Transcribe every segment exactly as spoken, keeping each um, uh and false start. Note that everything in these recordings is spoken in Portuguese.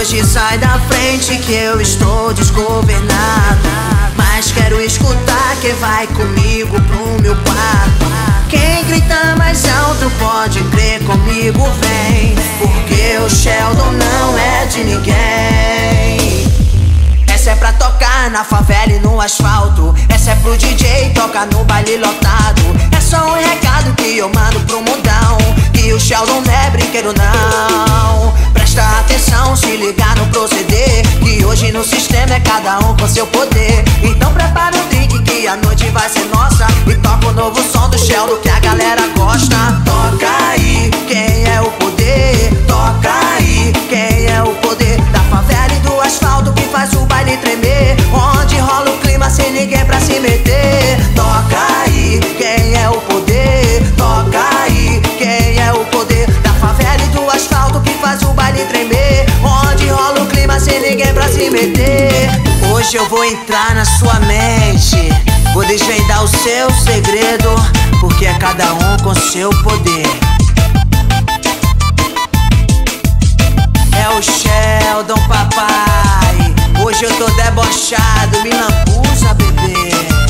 Hoje sai da frente que eu estou desgovernado, mas quero escutar quem vai comigo pro meu quarto. Quem grita mais alto pode crer, comigo vem, porque o Sheldon não é de ninguém. Essa é pra tocar na favela e no asfalto, essa é pro D J tocar no baile lotado. É só um recado que eu mando pro mundão, que o Sheldon não é brinquedo não. Presta atenção, se ligar no proceder, que hoje no sistema é cada um com seu poder. Então prepara o drink que a noite vai ser nossa, e toca o novo som do Sheldon que a galera gosta. Toca aí, quem é o poder? Toca aí, quem é o poder? Da favela e do asfalto que faz o baile tremer, onde rola o clima sem ninguém pra se meter. Toca aí, quem é o poder? Toca aí, quem é o poder? Da favela e do asfalto que faz o baile tremer, onde rola o clima sem ninguém pra se meter. Hoje eu vou entrar na sua mente, vou desvendar o seu segredo, porque é cada um com seu poder. É o Sheldon, papai. Hoje eu tô debochado, me lambuza, bebê.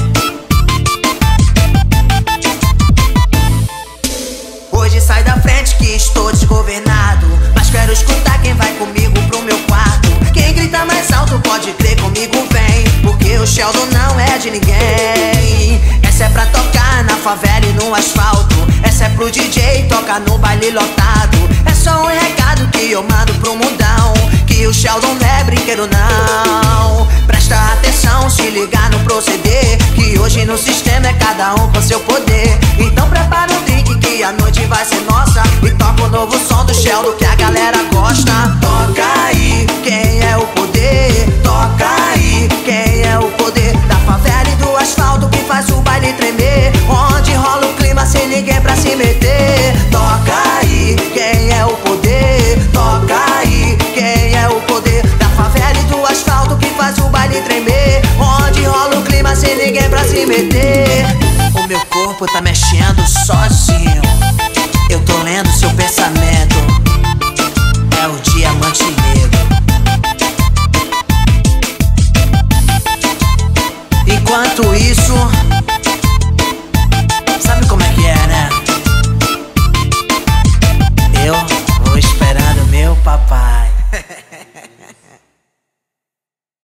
Hoje sai da frente que estou desgovernado, mas quero escutar quem vai comigo pro meu quarto. Quem grita mais alto pode crer, comigo vem, porque o Sheldon não é de ninguém. Essa é pra tocar na favela e no asfalto, essa é pro D J tocar no baile lotado. É só um recado que eu mando pro mundão, que o Sheldon não é brinquedo não. Presta atenção, se ligar no proceder, que hoje no sistema é cada um com seu poder. Então prepara o drink que a noite vai ser nossa, e toca o novo som do Sheldon que a galera gosta. Toca aí, quem é o poder? Toca aí, quem é o poder? Da favela e do asfalto que faz o baile tremer, onde rola o clima sem ninguém pra se meter. Toca aí, quem é o poder? Toca aí, quem é o poder? Da favela e do asfalto que faz o baile tremer, onde rola o clima sem ninguém pra se meter. O meu corpo tá mexendo sozinho, eu tô lendo seu pensamento, é o diamante negro. Enquanto isso,